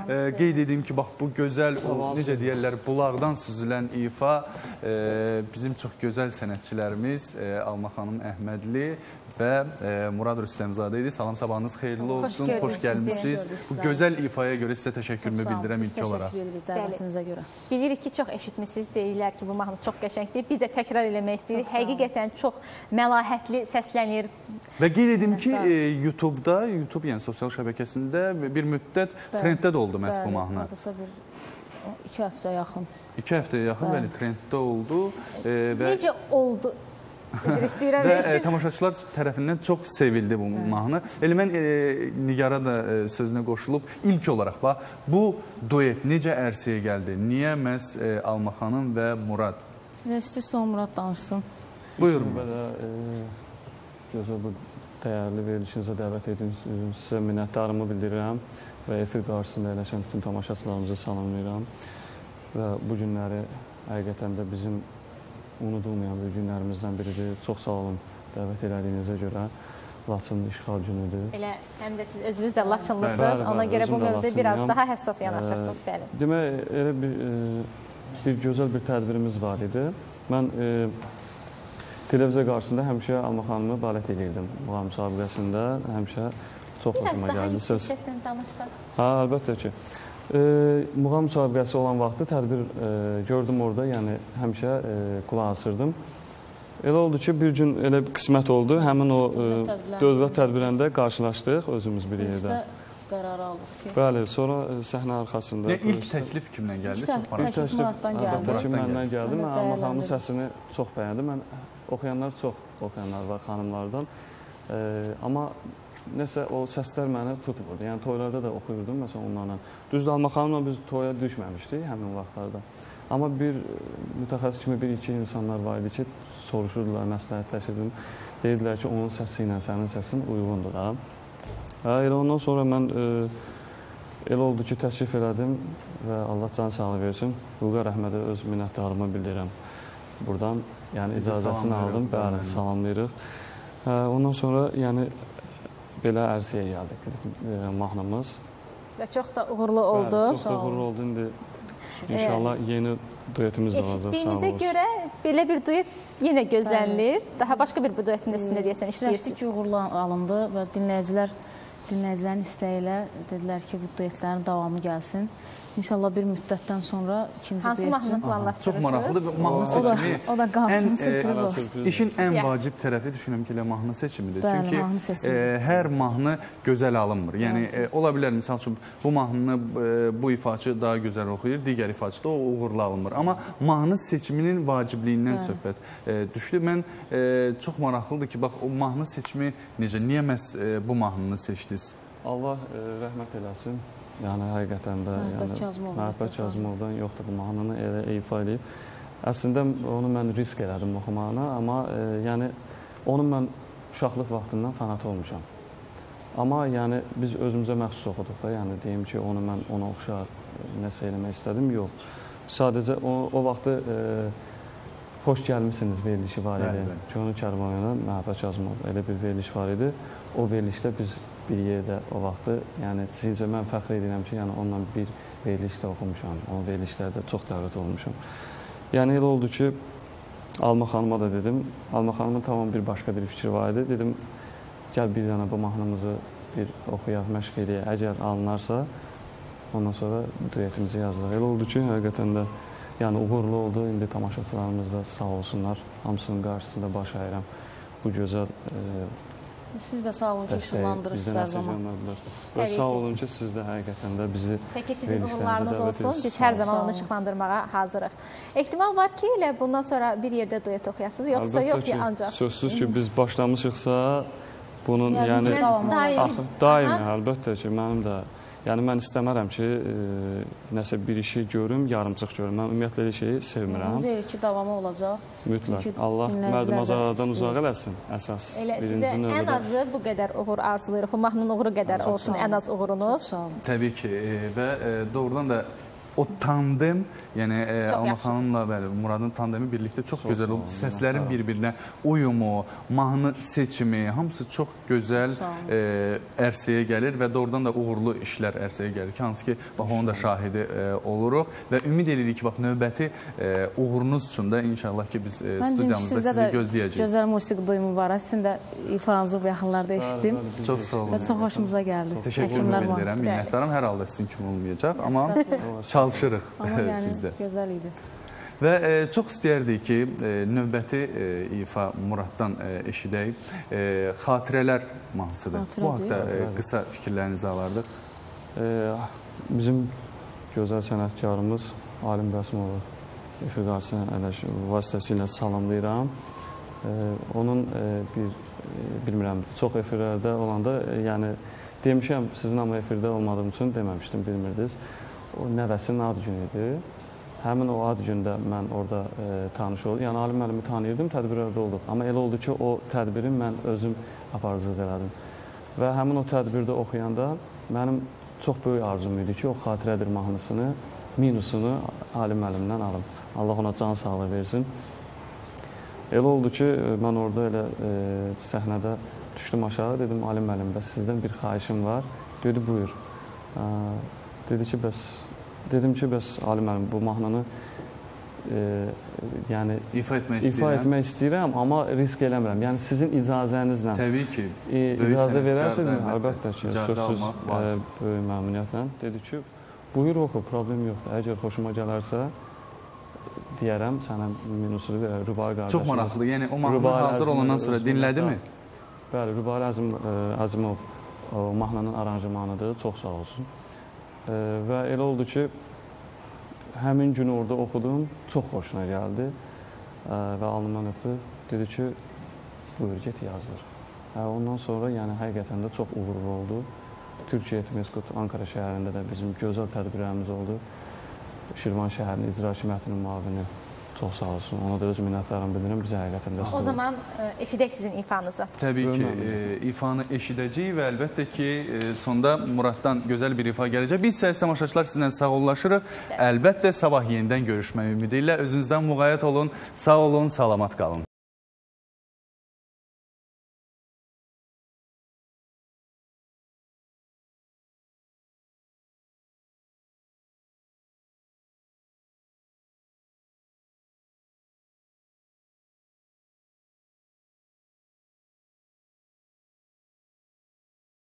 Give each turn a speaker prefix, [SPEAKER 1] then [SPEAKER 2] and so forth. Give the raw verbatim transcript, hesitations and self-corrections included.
[SPEAKER 1] Qeyd edeyim ki, bax bu gözəl, necə deyərlər, bulaqdan süzülən ifa bizim çox gözəl sənətçilərimiz Alma xanım Əhmədli və Murad Rüstəmzadə idi. Salam, sabahınız xeyirli olsun, xoş gəlmişsiniz. Bu gözəl ifaya görə sizə təşəkkürümü bildirəm ilk olaraq.
[SPEAKER 2] Təşəkkür edirik dəvətinizə görə.
[SPEAKER 3] Bilirik ki, çox eşitmişsiniz, deyirlər ki, bu mahnı çox qəşəngdir. Biz də təkrar eləmək istəyirik. Həqiqətən çox məlahətli səslənir.
[SPEAKER 1] Və qeyd edim ki, YouTube-da, YouTube, yəni sosial şəbəkəsində bir müddət trenddə də oldu məhz bu mahnı.
[SPEAKER 2] Hardasa bir iki həftə yaxın.
[SPEAKER 1] İki həftəyə yaxın, bəli, trenddə oldu.
[SPEAKER 3] Necə oldu?
[SPEAKER 1] Və tamaşaçılar tərəfindən çox sevildi bu mahnı. Elə mən Nigara da sözünə qoşulub, ilk olaraq bu duet necə ərsəyə gəldi? Niyə məhz Alma xanım və Murad?
[SPEAKER 2] İstəyirsə o Murad danışsın.
[SPEAKER 1] Buyurun.
[SPEAKER 4] Gözəl bu dəyərli verilişinizə dəvət edin. Sizə minnətdarımı bildirirəm və efir qarşısında əyləşən bütün tamaşaçılarımızı salamlayıram. Və bu günləri həqiqətən də bizim unudulmayan bir günlərimizdən biridir. Çox sağ olun dəvət elədiyinizə görə. Laçın işğal günüdür.
[SPEAKER 3] Elə həm də siz özünüz də Laçınlısınız. Ona görə bu mövzuya biraz daha həssas yanaşırsınız.
[SPEAKER 4] Demək, elə bir gözəl bir tədbirimiz var idi. Mən televiziya qarşısında həmişə Alma xanımı balət edirdim. Muğam müsabiqəsində həmişə çox xoşuma gəldi.
[SPEAKER 3] Biraz daha yüksəklə danışsaq.
[SPEAKER 4] Hə, əlbəttə ki. Muğam müsabiqəsi olan vaxtı tədbir gördüm orada, yəni həmişə qulaq asırdım. Elə oldu ki, bir gün elə bir qismət oldu, həmin o dövlət tədbirində qarşılaşdıq özümüz bir yerdə.
[SPEAKER 2] Qərar aldıq ki.
[SPEAKER 4] Bəli, sonra səhnə arxasında.
[SPEAKER 1] İlk təklif kimdən gəldi?
[SPEAKER 2] Təklif Muraddan gəldi.
[SPEAKER 4] Əlbəttə ki, məndən gəldi. Mən Alma xanımın səsini çox bəyəndim. Mən oxuyanlar çox oxuyanlar var xanımlardan. Amma nəsə o səslər məni tutmurdu. Yəni toylarda da oxuyurdum məsələn onlarla. Düzdür, Alma xanımla biz toya düşməmişdik həmin vaxtlarda. Amma bir mütəxəssis kimi bir-iki insanlar var idi ki, soruşurdular, məsləhətləşirdim. Deyirdilər ki, onun səsi ilə sənin səsin uyğundur da. Elə ondan sonra mən elə oldu ki, təklif elədim və Allah can sağlığı versin. Vüqar Əhmədə öz minnətdarımı bildirirəm. Buradan yəni icazəsini aldım. Bəli, salamlayırıq. Ondan sonra yəni belə ərsəyə gəldik mahnımız.
[SPEAKER 3] Və çox da uğurlu oldu.
[SPEAKER 4] Bəli, çox da uğurlu oldu. İndi inşallah yeni duetimiz də olacaq.
[SPEAKER 3] Eşitdiyimizə görə belə bir duet yenə gözlənilir. Daha başqa bir bu duetin üstündə deyəsən işləyirsiniz.
[SPEAKER 2] ki, uğurlu alındı və dinləyicilər, dinləyicilərin istəyi ilə dedilər ki, bu duetlərin davamı gəlsin. İnşallah bir müddətdən sonra ikinci
[SPEAKER 3] hansı mahnını planlaşdırırsınız?
[SPEAKER 1] Çox maraqlıdır. Mahnı seçimi
[SPEAKER 2] o da qalsın, sürpriz olsun.
[SPEAKER 1] İşin ən vacib tərəfi düşünürəm ki, elə mahnı seçimidir.
[SPEAKER 2] Bəli,
[SPEAKER 1] Çünki
[SPEAKER 2] mahnı seçimi.
[SPEAKER 1] hər mahnı gözəl alınmır. Yəni ola bilər misal üçün bu mahnını bu ifaçı daha gözəl oxuyur, digər ifaçı da o uğurlu alınmır. Amma mahnı seçiminin vacibliyindən söhbət düşdü. Mən çox maraqlıdır ki, bax o mahnı seçimi necə, niyə məhz bu mahnını seçdiniz?
[SPEAKER 4] Allah rəhmət eləsin. Yəni, həqiqətən də Məhəbbət Kazımovdan yoxdur bu mahnını elə ifa edib. Əslində, onu mən risk elədim oxumağına, amma yəni, onun mən uşaqlıq vaxtından fanat olmuşam. Amma yəni, biz özümüzə məxsus oxuduq da, yəni deyim ki, onu mən ona oxşar nəsə eləmək istədim, yox. Sadəcə o, o vaxtı xoş gəlmişsiniz verilişi var idi. Könül Kərmanına Məhəbbət Kazımov elə bir veriliş var idi. O verilişdə biz bir yerdə o vaxtı, yəni sizincə mən fəxr edirəm ki, yəni onunla bir verilişdə oxumuşam, o verilişlərdə çox dəvət olmuşam. Yəni elə oldu ki, Alma xanıma da dedim, Alma xanımın tamam bir başqa bir fikri var idi. Dedim, gəl bir dənə bu mahnımızı bir oxuyaq, məşq edək, əgər alınarsa, ondan sonra duetimizi yazdıq. Elə oldu ki, həqiqətən də yəni uğurlu oldu. İndi tamaşaçılarımız da sağ olsunlar, hamısının qarşısında baş əyirəm bu gözəl
[SPEAKER 2] siz də sağ olun ki, işıqlandırırsınız hər zaman.
[SPEAKER 4] Və sağ olun ki, siz də həqiqətən də bizi
[SPEAKER 3] Peki sizin uğurlarınız olsun, biz hər zaman onu işıqlandırmağa hazırıq. Ehtimal var ki, elə bundan sonra bir yerdə duet oxuyasınız, yoxsa yox ki, ancaq?
[SPEAKER 4] Sözsüz ki, biz başlamışıqsa, bunun yəni daimi, əlbəttə ki, mənim də yəni mən istəmərəm ki, nəsə bir işi görüm, yarımçıq görüm. Mən ümumiyyətlə elə şeyi sevmirəm.
[SPEAKER 2] Deyir ki, davamı olacaq.
[SPEAKER 4] Mütləq. Allah mərdim azarlardan uzaq eləsin, əsas.
[SPEAKER 3] Elə sizə ən azı bu qədər uğur arzulayırıq. Bu mahnının uğuru qədər olsun ən az uğurunuz.
[SPEAKER 1] Təbii ki və doğrudan da o tandem, yəni Alma xanımla və Muradın tandemi birlikdə çox gözəl oldu. Səslərin bir-birinə uyumu, mahnı seçimi, hamısı çox gözəl ərsəyə gəlir və doğrudan da uğurlu işlər ərsəyə gəlir ki, hansı ki, bax, onun da şahidi oluruq və ümid edirik ki, bax, növbəti uğurunuz üçün də inşallah ki, biz studiyamızda sizi gözləyəcəyik.
[SPEAKER 2] Gözəl musiqi duyumu var, sizin də ifanızı bu yaxınlarda eşitdim.
[SPEAKER 1] Çox sağ olun.
[SPEAKER 2] Və çox xoşumuza gəldi.
[SPEAKER 1] Təşəkkür edirəm, minnətdarım. Hər halda sizin kimi olmayacaq, amma çalışırıq biz də.
[SPEAKER 2] Gözəl idi.
[SPEAKER 1] Və çox istəyərdik ki, növbəti ifa Muraddan eşidək. Xatirələr mahnısıdır. Bu haqda qısa fikirlərinizi alardıq.
[SPEAKER 4] Bizim gözəl sənətkarımız Alim Bəsimoğlu efir qarşısına vasitəsilə salamlayıram. Onun bir, bilmirəm, çox efirlərdə olanda, yəni demişəm, sizin amma efirdə olmadığım üçün deməmişdim, bilmirdiniz. O nəvəsinin ad günüydü. Həmin o ad gündə mən orada tanış oldum. Yəni, Alim müəllimi tanıyırdım, tədbirlərdə olduq. Amma elə oldu ki, o tədbiri mən özüm aparıcılıq elədim. Və həmin o tədbirdə oxuyanda mənim çox böyük arzum idi ki, o xatirədir mahnısını, minusunu Alim müəllimdən alım. Allah ona can sağlığı versin. Elə oldu ki, mən orada elə səhnədə düşdüm aşağı, dedim, Alim müəllim, bəs sizdən bir xahişim var. Dedi, buyur. Dedi ki, bəs, dedim ki, bəs Alim müəllim, bu mahnını yəni
[SPEAKER 1] ifa etmək istəyirəm.
[SPEAKER 4] İfa etmək istəyirəm, amma risk eləmirəm. Yəni sizin icazənizlə.
[SPEAKER 1] Təbii ki.
[SPEAKER 4] İcazə verərsinizmi? Əlbəttə ki, sözsüz böyük məmnuniyyətlə. Dedi ki, buyur oxu, problem yoxdur. Əgər xoşuma gələrsə, deyərəm, sənə minusunu verər, Rübai qardaşımız.
[SPEAKER 1] Çox maraqlıdır. Yəni, o mahnı hazır olandan sonra dinlədi mi?
[SPEAKER 4] Bəli, Rübai Azimov mahnının aranjmanıdır, çox sağ olsun. Və elə oldu ki, həmin günü orada oxudum, çox xoşuna gəldi və alnımdan öpdü. Dedi ki, buyur, get yazdır. Ondan sonra, yəni, həqiqətən də çox uğurlu oldu. Türkiyə Etmeskut Ankara şəhərində də bizim gözəl tədbirlərimiz oldu. Şirvan şəhərinin icra hakimiyyətinin müavini çox sağ olsun. Ona da öz minnətlərimi bildirim. Bizə həqiqətən də
[SPEAKER 3] o zaman eşidək sizin ifanızı.
[SPEAKER 1] Təbii ki, ifanı eşidəcəyik və əlbəttə ki, sonda Muraddan gözəl bir ifa gələcək. Biz isə tamaşaçılar sizinlə sağollaşırıq. Əlbəttə sabah yenidən görüşmək ümidi ilə özünüzdən müğayət olun. Sağ olun, salamat qalın.